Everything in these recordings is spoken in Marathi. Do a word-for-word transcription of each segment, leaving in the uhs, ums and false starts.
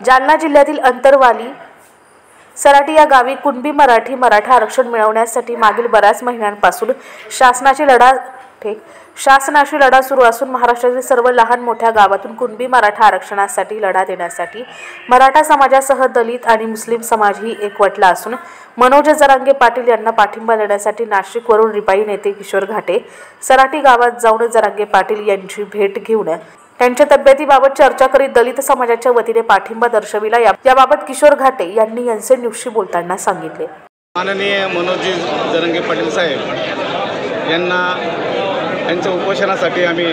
जालना जिल्ह्यातील अंतरवाली सराटी या गावी कुणबी मराठी मराठा आरक्षण मिळवण्यासाठी मागील बऱ्याच महिन्यांपासून शासनाची लढा ठीक शासनाशी लढा सुरू असून महाराष्ट्रातील सर्व लहान मोठ्या गावातून कुणबी मराठा आरक्षणासाठी लढा देण्यासाठी मराठा समाजासह दलित आणि मुस्लिम समाजही एकवटला असून मनोज जरांगे पाटील यांना पाठिंबा देण्यासाठी नाशिकवरून रिपाई नेते किशोर घाटे सराटी गावात जाऊन जरांगे पाटील यांची भेट घेऊन त्यांच्या तब्येतीबाबत चर्चा करीत दलित समाजाच्या वतीने पाठिंबा दर्शविला। याबाबत किशोर घाटे यांनी एनसे न्यूजशी बोलताना सांगितले। माननीय मनोज जरांगे पाटील साहेब यांना यांच्या उपोषणासाठी आम्ही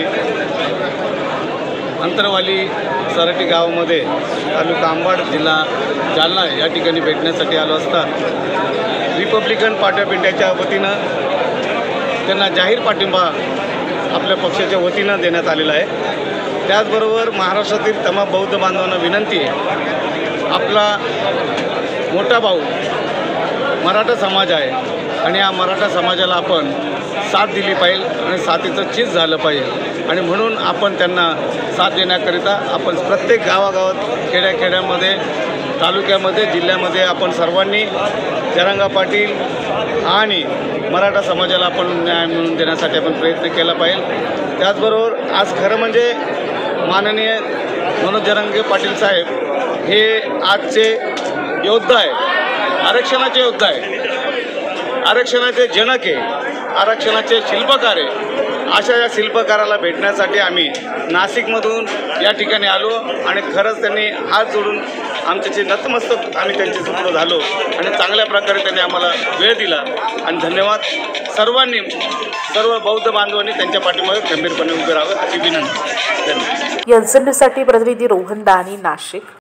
अंतरवाली सराटी गावामध्ये तालुका अंबड जिल्हा जालना या ठिकाणी भेटण्यासाठी आलो असता रिपब्लिकन पार्टी ऑफ इंडियाच्या वतीनं त्यांना जाहीर पाठिंबा आपल्या पक्षाच्या वतीनं देण्यात आलेला आहे। त्याचबरोबर महाराष्ट्रातील तमाम बौद्ध बांधवांना विनंती आहे, आपला मोठा भाऊ मराठा समाज आहे आणि या मराठा समाजाला आपण साथ दिली पाहिजे आणि साथीचं चीज झालं पाहिजे आणि म्हणून आपण त्यांना साथ देण्याकरिता आपण प्रत्येक गावागावात खेड्याखेड्यामध्ये तालुक्यामध्ये जिल्ह्यामध्ये आपण सर्वांनी जरांगे पाटील आणि मराठा समाजाला आपण न्याय मिळवून देण्यासाठी आपण प्रयत्न केला पाहिजे। त्याचबरोबर आज खरं म्हणजे माननीय मनोज जरांगे पाटील साहेब हे आजचे योद्धा आहे, आरक्षणाचे योद्धा आहे, आरक्षणाचे जनक आहे, आरक्षणाचे शिल्पकार आहे। अशा या शिल्पकाराला भेटण्यासाठी आम्ही नाशिकमधून या ठिकाणी आलो आणि खरंच त्यांनी हात जोडून आमच्याचे नतमस्तक आम्ही त्यांच्यासमोर झालो आणि चांगल्या प्रकारे त्यांनी आम्हाला वेळ दिला आणि धन्यवाद। सर्वांनी सर्व बौद्ध बांधवांनी त्यांच्या पाठीमागे गंभीरपणे उभे राहावे अशी विनंती। एनसे न्यूजसाठी प्रतिनिधी रोहन दानी, नाशिक।